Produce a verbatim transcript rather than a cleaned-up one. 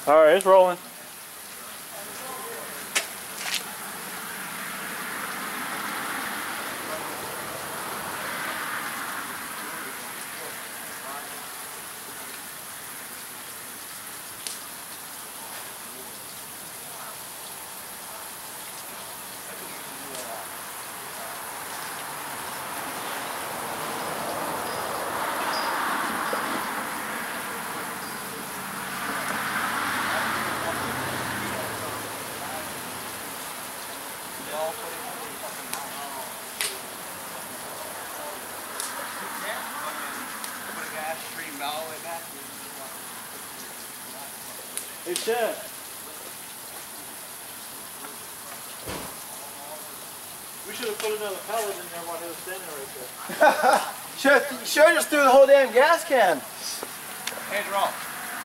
All right, it's rolling. Hey, Chad. We should have put another pellet in there while he was standing right there. Sure, sure just threw the whole damn gas can. Hands are off.